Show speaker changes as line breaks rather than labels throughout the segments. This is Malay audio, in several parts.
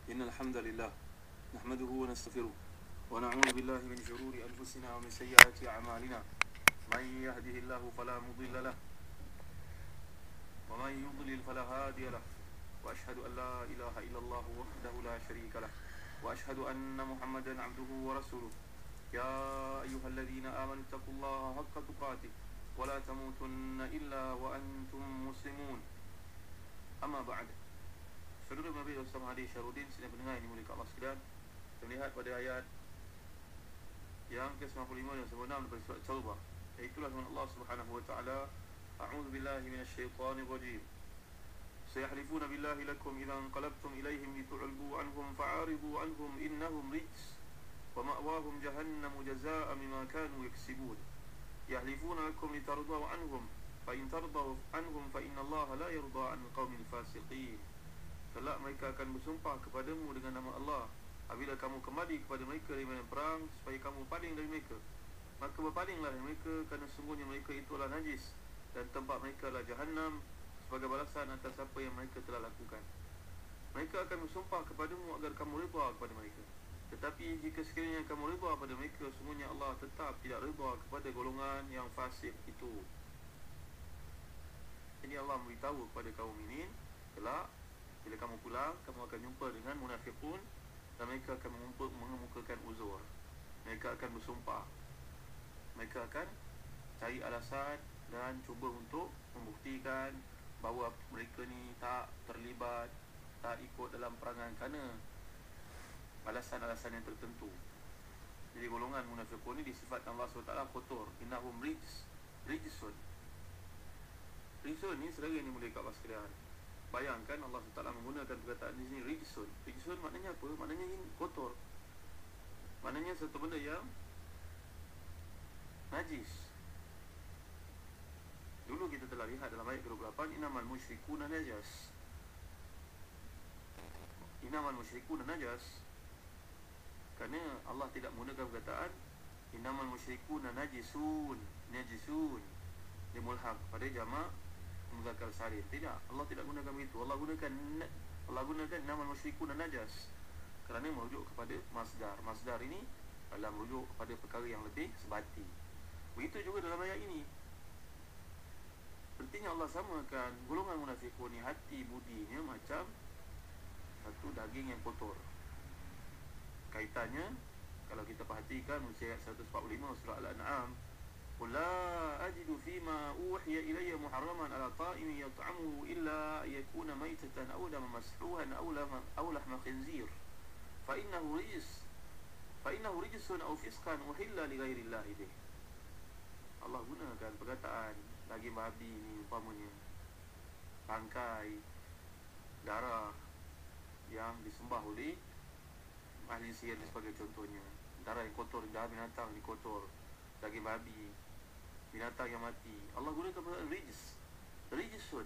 إن الحمد لله نحمده ونستغفره ونعوذ بالله من شرور أنفسنا ومن سيئات أعمالنا. من يهده الله فلا مضل له ومن يضلل فلا هادي له وأشهد أن لا إله إلا الله وحده لا شريك له وأشهد أن محمدا عبده ورسوله. يا أيها الذين آمنوا اتقوا الله حق تقاته ولا تموتن إلا وأنتم مسلمون. أما بعد. Saudara Nabi Rasulullah Hadi Syarudin, sedang pendengar ini mulia Allah sekalian, kita melihat pada ayat yang ke-95 dan 96 daripada surat Taubah. Itulah firman Allah Subhanahu wa taala, A'udzu billahi minasyaitonir rajim. Sayahlifuna billahi lakum idza anqalabtum ilaihim litu'ridu anhum fa'aridu anhum innahum rijs wa ma'wahum jahannam jazaa'an bima kanu yaksibun. Yahlifuna lakum litardaw anhum fa in tardaw anhum fa inna Allah la yarda 'anil qaumil fasiqin. Kelak mereka akan bersumpah kepadamu dengan nama Allah apabila kamu kembali kepada mereka dari medan perang supaya kamu paling dari mereka. Maka berpalinglah dari mereka, kerana sungguhnya mereka itulah najis dan tempat mereka adalah Jahannam sebagai balasan atas apa yang mereka telah lakukan. Mereka akan bersumpah kepadamu agar kamu redha kepada mereka. Tetapi jika sekiranya kamu redha kepada mereka, sungguhnya Allah tetap tidak redha kepada golongan yang fasik itu. Ini Allah memberitahu kepada kaum mukminin, kelak bila kamu pulang, kamu akan jumpa dengan munafiqun dan mereka akan mengemukakan uzur. Mereka akan bersumpah. Mereka akan cari alasan dan cuba untuk membuktikan bahawa mereka ni tak terlibat, tak ikut dalam perangan kerana alasan-alasan yang tertentu. Jadi golongan munafiqun ni disifatkan Allah SWT kotor. Innahum rijsun. Rijsun ni saudara ni mulia kat Allah sekalian. Bayangkan Allah SWT menggunakan perkataan di sini rijsun. Rijsun maknanya apa? Maknanya ini kotor. Maknanya satu benda yang najis. Dulu kita telah lihat dalam ayat ke-28, innamal musyrikuna najas. Innamal musyrikuna najas. Kerana Allah tidak menggunakan perkataan innamal musyrikuna najisun. Najisun dia mulhaq pada jamak muzakkar salim. Tidak, Allah tidak gunakan begitu. Allah gunakan innamal musyrikuna najas kerana merujuk kepada masdar. Masdar ini adalah merujuk kepada perkara yang lebih sebati. Begitu juga dalam ayat ini. Pentingnya Allah samakan golongan munafiqun ni hati budinya macam satu daging yang kotor. Kaitannya kalau kita perhatikan ayat 145 surah Al-An'am, قُلْ لَا أَجِدُ فِي مَا أُوحِيَ إِلَيَّ مُحَرَّمًا عَلَى طَاعِمٍ يَطْعَمُهُ إِلَّا أَن يَكُونَ مَيْتَةً أَوْ دَمًا مَسْفُوحًا أَوْ لَحْمَ خِنْزِيرٍ فَإِنَّهُ رِجْسٌ أَوْ فِسْقًا أُحِلَّ لِغَيْرِ اللَّهِ بِهِ. Allah gunakan perkataan daging babi ni umpamanya bangkai, darah yang disembah oleh ahli sihir sebagai contohnya. Darah yang kotor, darah binatang ni kotor, daging babi, binatang yang mati. Allah gunakan perkataan rijsun.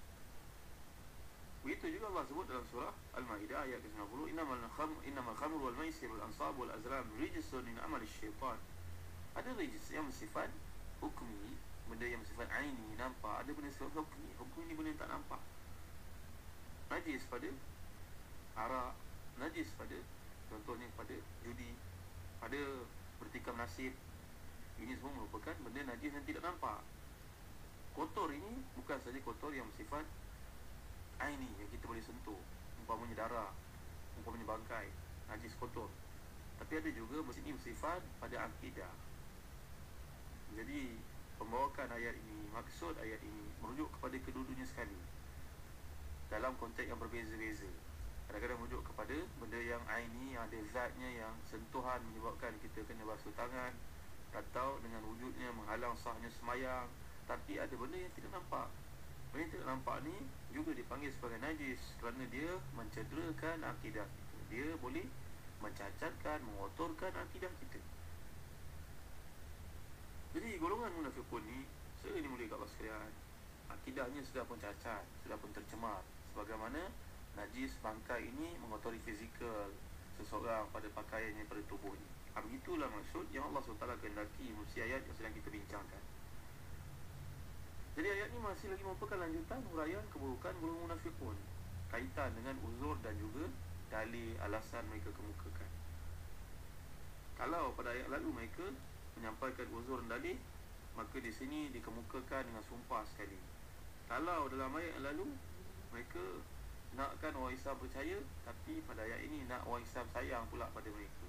Begitu juga Allah sebut dalam surah Al-Maidah ayat ke-90, innamal khamru wal maisir wal ansab wal azlam rijsun min amali syaitan. Ada rijs yang bersifat hukmi, benda yang bersifat aini, nampak. Ada benda sifat hukmi. Hukmi ni benda yang tak nampak. Najis pada arak, najis pada contohnya pada judi, pada bertikam nasib. Ini semua merupakan benda najis yang tidak nampak. Kotor ini bukan saja kotor yang bersifat aini yang kita boleh sentuh, umpamanya darah, umpamanya bangkai, najis kotor. Tapi ada juga ini bersifat pada akidah. Jadi pembawakan ayat ini, maksud ayat ini merujuk kepada kedua-duanya sekali dalam konteks yang berbeza-beza. Kadang-kadang merujuk kepada benda yang aini, yang ada zatnya, yang sentuhan menyebabkan kita kena basuh tangan, atau dengan wujudnya menghalang sahnya semayang. Tapi ada benda yang tidak nampak. Benda yang tidak nampak ni juga dipanggil sebagai najis kerana dia mencederakan akidah kita. Dia boleh mencacatkan, mengotorkan akidah kita. Jadi golongan munafiqun ni, saya ni mulia kat Allah sekalian, akidahnya sudah pun cacat, sudah pun tercemar. Sebagaimana najis bangkai ini mengotori fizikal seseorang pada pakaiannya, pada tubuhnya. Begitulah maksud yang Allah SWT kehendaki melalui ayat yang sedang kita bincangkan. Jadi ayat ini masih lagi merupakan lanjutan huraian keburukan golongan munafiqun, kaitan dengan uzur dan juga dalil, alasan mereka kemukakan. Kalau pada ayat lalu mereka menyampaikan uzur dan dalil, maka di sini dikemukakan dengan sumpah sekali. Kalau dalam ayat yang lalu mereka nakkan orang Islam percaya, tapi pada ayat ini nak orang Islam sayang pula pada mereka.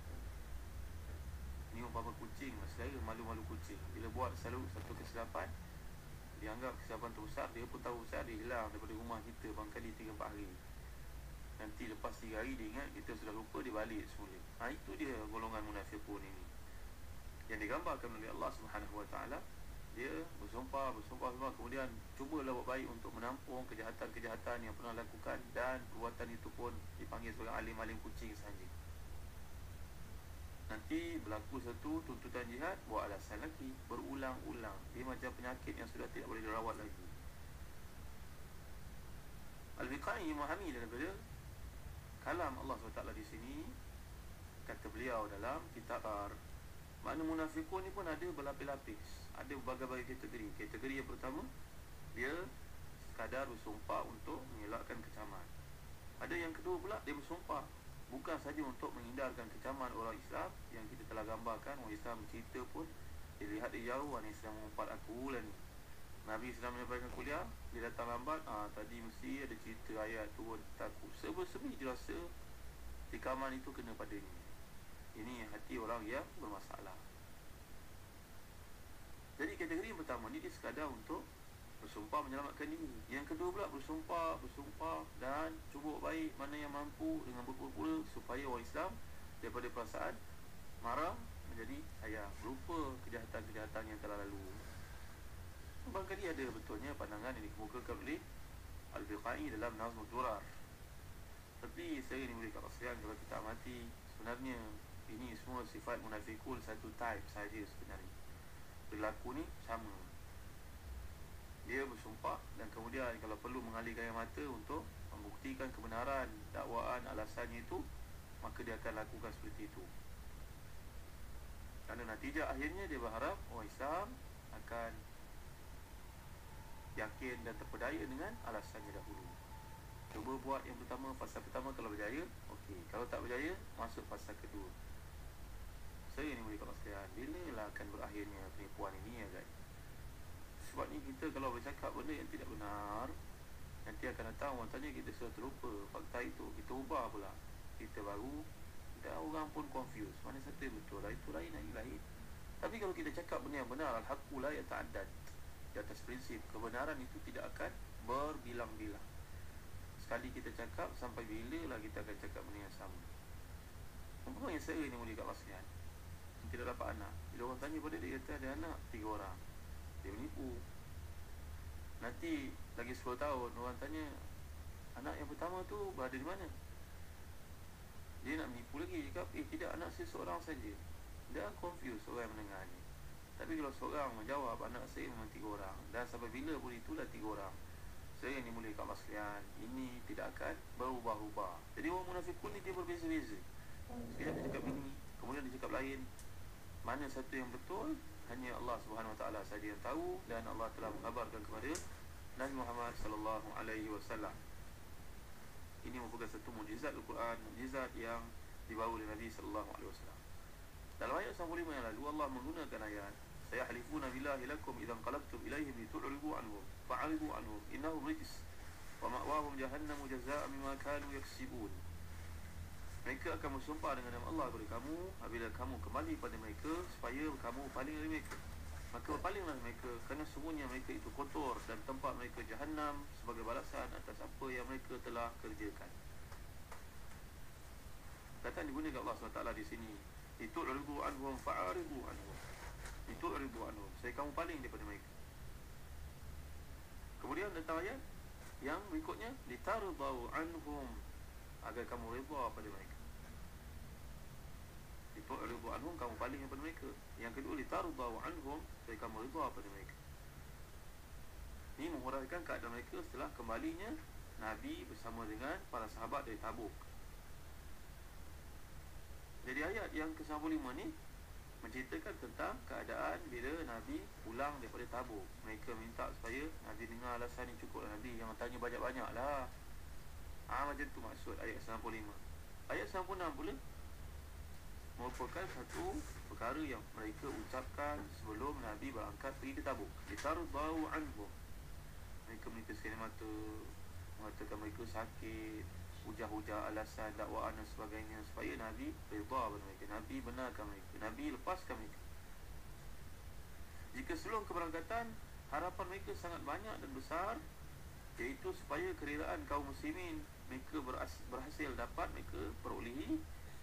Ini umpama kucing, saudara, malu-malu kucing. Bila buat selalu satu kesilapan, dianggap kesilapan terbesar, dia pun tahu besar, dia hilang daripada rumah kita barangkali 3-4 hari. Nanti lepas 3 hari dia ingat kita sudah lupa, dia balik semula. Itu dia golongan munafiqun ini, yang digambarkan oleh Allah Subhanahu Wa Taala. Dia bersumpah, kemudian cubalah buat baik untuk menampung kejahatan-kejahatan yang pernah lakukan, dan perbuatan itu pun dipanggil sebagai alim-alim kucing saja. Nanti berlaku satu tuntutan jihad, buat alasan lagi, berulang-ulang. Dia macam penyakit yang sudah tidak boleh dirawat lagi. Al-Biqai memahami daripada kalam Allah SWT di sini. Kata beliau dalam kitab makna munafiqun ni pun ada berlapis-lapis, ada berbagai-bagai kategori. Kategori yang pertama, dia sekadar bersumpah untuk mengelakkan kecaman. Ada yang kedua pula, dia bersumpah bukan saja untuk menghindarkan kecaman orang Islam, yang kita telah gambarkan. Orang Islam bercerita pun, dia lihat dia jauh, orang Islam mengumpat aku lah ni. Nabi sedang menyampaikan kuliah, dia datang lambat, tadi mesti ada cerita ayat turun, takut. Serba-serbi dia rasa tikaman itu kena padanya. Ini hati orang yang bermasalah. Jadi kategori yang pertama ni, dia sekadar untuk bersumpah menyelamatkan diri. Yang kedua pula, bersumpah dan cuba baik mana yang mampu dengan berpura-pura supaya orang Islam daripada perasaan marah menjadi sayang, lupa kejahatan-kejahatan yang telah lalu. Barangkali ada betulnya pandangan yang dikemukakan oleh Al-Biqai dalam Nazmul Durar. Tapi saya ni boleh kat sekalian, kalau kita amati, sebenarnya ini semua sifat munafikun satu type saja sebenarnya. Berlaku ni sama. Dia bersumpah dan kemudian kalau perlu mengalihkan air mata untuk membuktikan kebenaran dakwaan alasannya itu, maka dia akan lakukan seperti itu. Kerana natijah akhirnya dia berharap orang Islam akan yakin dan terpedaya dengan alasannya dahulu. Cuba buat yang pertama, fasa pertama, kalau berjaya, okey. Kalau tak berjaya, masuk fasa kedua. Saya ni boleh kata sekalian, bila lah akan berakhirnya penipuan ini ya guys? Sebab ni kita kalau bercakap benda yang tidak benar, nanti akan datang orang tanya kita sudah terlupa fakta itu, kita ubah pula, kita baru, dan orang pun confused, mana satu yang betul lah, itu lain, lain. Tapi kalau kita cakap benda yang benar, al-haqqu la yata'addad, di atas prinsip kebenaran itu tidak akan berbilang-bilang. Sekali kita cakap, sampai bila lah kita akan cakap benda yang sama. Umpama yang saya ni boleh kat sekalian, tidak dapat anak, bila orang tanya pada dia, kata ada anak 3 orang, dia menipu. Nanti lagi 10 tahun orang tanya, anak yang pertama tu berada di mana? Dia nak menipu lagi, cakap tidak, anak saya seorang saja. Dia confused orang yang mendengar ni. Tapi kalau seorang menjawab, anak saya memang 3 orang, dan sampai bila pun itulah 3 orang, saya ni boleh kat sekalian, ini tidak akan berubah-ubah. Jadi orang munafikun ni dia berbeza-beza. Sekejap dia cakap ini, kemudian dia cakap lain. Mana satu yang betul, hanya Allah Subhanahu Wa Taala saja yang tahu, dan Allah telah mengabarkan kepada Nabi Muhammad sallallahu alaihi wasallam. Ini merupakan satu mukjizat Al-Quran, mukjizat yang dibawa oleh Nabi sallallahu alaihi wasallam. Dalam ayat 95 yang lalu, Allah menggunakan ayat sayahlifuna billahi lakum idzan qalabtum ilaihim litu'ridu anhum fa'ridu anhum innahum rijs wa ma'wahum jahannam jazaa'an bima kanu yaksibun. Mereka akan bersumpah dengan nama Allah kepada kamu apabila kamu kembali pada mereka, supaya kamu paling dari mereka. Maka berpalinglah mereka, kerana semuanya mereka itu kotor, dan tempat mereka jahannam sebagai balasan atas apa yang mereka telah kerjakan. Kata digunakan Allah SWT di sini, litu'ridu anhum fa'ridu anhum, litu'ridu anhum, saya kamu paling daripada mereka. Kemudian datang ayat yang berikutnya, litardau anhum, agar kamu redha pada mereka. Litu'ridu anhum, kamu paling daripada mereka. Yang kedua, litardau anhum, supaya kamu redha pada mereka. Ini menguraikan keadaan mereka setelah kembalinya Nabi bersama dengan para sahabat dari Tabuk. Jadi ayat yang ke-95 ni menceritakan tentang keadaan bila Nabi pulang daripada Tabuk. Mereka minta supaya Nabi dengar alasan yang cukup. Nabi jangan tanya banyak-banyak lah. Macam tu maksud ayat 95. Ayat 96 pula merupakan satu perkara yang mereka ucapkan sebelum Nabi berangkat pergi ke Tabuk. Litardau anhum, mereka menipis air mata, mengatakan mereka sakit, hujah-hujah alasan dakwaan dan sebagainya, supaya Nabi redha pada mereka, Nabi benarkan mereka, Nabi lepaskan mereka. Jika sebelum keberangkatan harapan mereka sangat banyak dan besar, iaitu supaya kerelaan kaum muslimin mereka berhasil dapat mereka perolehi,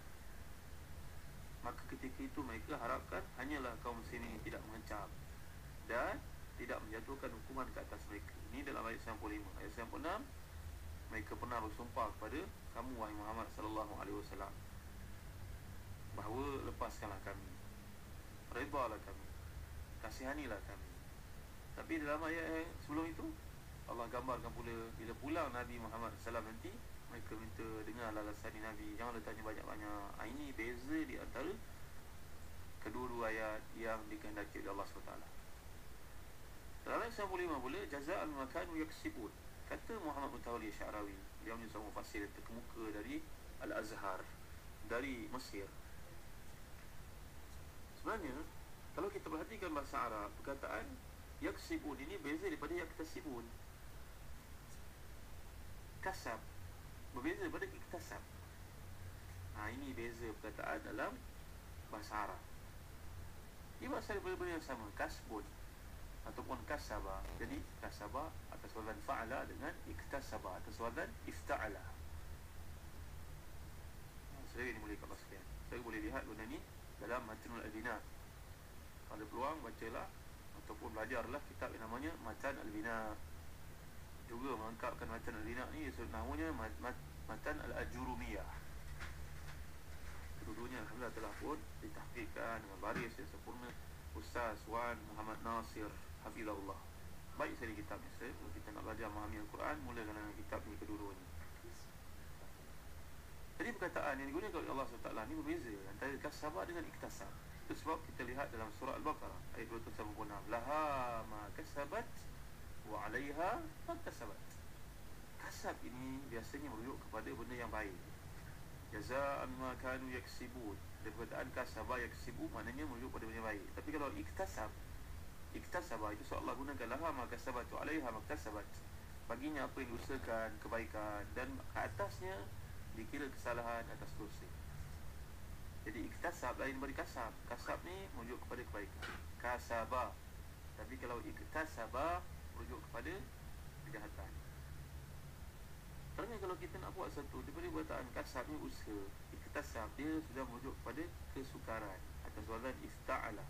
maka ketika itu mereka harapkan hanyalah kaum muslimin tidak mengecam dan tidak menjatuhkan hukuman ke atas mereka. Ini dalam ayat 95. Ayat 96, mereka pernah bersumpah kepada kamu wahai Muhammad sallallahu alaihi wasallam bahawa lepaskanlah kami, redhalah kami, kasihanilah kami. Tapi dalam ayat yang sebelum itu Allah gambarkan pula bila pulang Nabi Muhammad SAW nanti, mereka minta dengar alasan Nabi, janganlah tanya banyak-banyak. Ini beza di antara kedua-dua ayat yang dikehendaki oleh Allah SWT. Dalam ayat 95 pula, jaza'an ma kanu yaksibun. Kata Muhammad Mutawalli Sya'rawi, dia punya seorang mufassir terkemuka dari Al-Azhar, dari Mesir. Sebenarnya kalau kita perhatikan bahasa Arab, perkataan yaksibun ini beza daripada yaktasibun. Kasab berbeza daripada iktasab. Ini beza perkataan dalam bahasa Arab. Ia berasal daripada benda yang sama, kasbun ataupun kasaba. Jadi kasaba atas wazan fa'ala dengan iktasaba atas wazan ifta'ala. Saya ini boleh kalau sekian. Saya boleh lihat benda ni dalam Matnul Al-Bina. Kalau ada peluang bacalah ataupun belajarlah kitab yang namanya Matan Al-Bina. Juga melengkapkan Matan Al-Bina ni namanya Matan Al-Ajurumiyah. Kedua-duanya alhamdulillah telah pun ditahqiqkan dengan baris yang sempurna Ustaz Wan Muhammad Nasir hafizahullah. Baik sekali kitab ni. Kalau kita nak belajar memahami Al-Quran, mulakan dengan kitab ni kedua-duanya. Jadi perkataan yang digunakan oleh Allah SWT ni berbeza antara kasabah dengan iktasab. Itu sebab kita lihat dalam surah Al-Baqarah ayat 296, laha ma kasabat wa 'alaiha ma kasabat. Kasab ini biasanya merujuk kepada benda yang baik. Jaza'an ma kanu yaksibun. Dan perkataan kasabah yaksibu maknanya merujuk pada benda yang baik. Tapi kalau iktasabah itu Allah gunakan laha ma kasabat wa 'alaiha ma kasabat. Baginya apa yang diusahakan kebaikan dan ke atasnya dikira kesalahan atas dosa. Jadi iktasab lain daripada kasab. Kasab ni merujuk kepada kebaikan, kasabah. Tapi kalau iktasabah merujuk kepada kejahatan. Kerana kalau kita nak buat satu daripada perkataan kasab ni usaha, iktasab dia sudah merujuk kepada kesukaran atas wazan ifta'ala.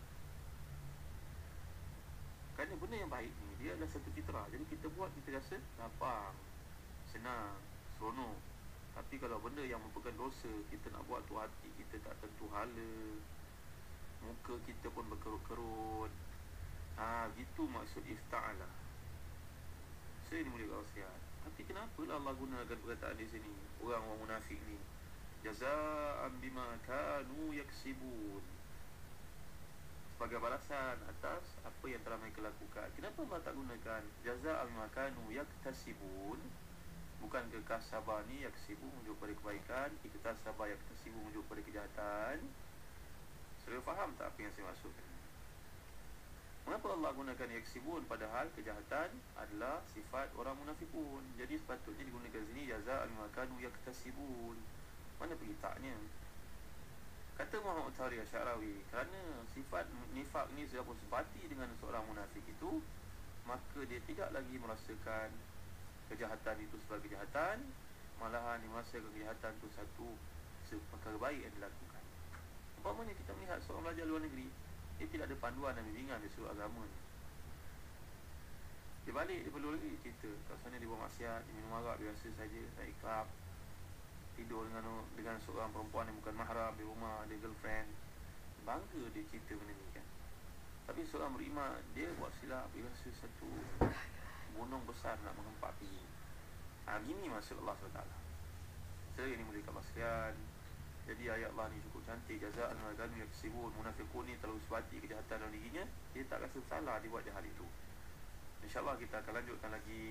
Kerana benda yang baik ni dia adalah satu fitrah. Jadi kita buat kita rasa lapang, senang, seronok. Tapi kalau benda yang merupakan dosa, kita nak buat tu hati kita tak tentu hala, muka kita pun berkerut-kerut. Gitu maksud ifta'ala. Saya ni mulia kalau sihat. Tapi kenapalah Allah gunakan perkataan di sini, orang-orang munafik ni, jaza'an bima kanu yaksibun, sebagai balasan atas apa yang telah mereka lakukan. Kenapa Allah tak gunakan jaza'an bima kanu yaktasibun? Bukankah kasabah ni yaksibu menuju pada kebaikan, iktasabah yaktasibu menuju pada kejahatan? Saudara faham tak apa yang saya maksudkan? Mengapa Allah gunakan yaksibun padahal kejahatan adalah sifat orang munafikun? Jadi sepatutnya digunakan sini jaza'an bima kanu yaktasibun. Mana pergi taknya? Kata Muhammad Mutawalli Sya'rawi, kerana sifat nifak ni sudah pun sebati dengan seorang munafik itu, maka dia tidak lagi merasakan kejahatan itu sebagai kejahatan, malahan dia merasakan kejahatan itu satu perkara baik yang dilakukan. Umpamanya kita melihat seorang pelajar luar negeri, dia tidak ada panduan dan bimbingan di sudut agama ni. Dia balik daripada luar negeri, cerita kat sana dia buat maksiat, dia minum arak biasa saja, naik klub, tidur dengan seorang perempuan yang bukan mahram di rumah, dia girlfriend. Bangga dia cerita benda ni kan. Tapi seorang beriman, dia buat silap, dia rasa satu gunung besar nak menghempak pergi. Gini maksud Allah SWT. Saya ini mulia kat sekalian. Jadi ayat Allah ni cukup cantik. Jaza'an ma kanu yaksibun. Munafiqun ni terlalu sebati kejahatan dalam dirinya, dia tak rasa salah dia buat jahat itu. InsyaAllah kita akan lanjutkan lagi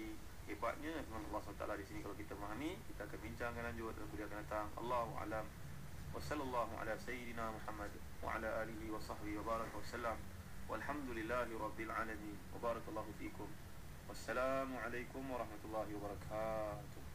hebatnya firman Allah SWT di sini. Kalau kita memahami, kita akan bincangkan lanjut dalam kuliah akan datang. Allahu a'lam. Wa sallallahu ala sayyidina Muhammad wa ala alihi wa sahbihi wa baraka wa sallam. Walhamdulillahi rabbil alamin. Wa barakallahu fikum. Wassalamu alaikum warahmatullahi wabarakatuh.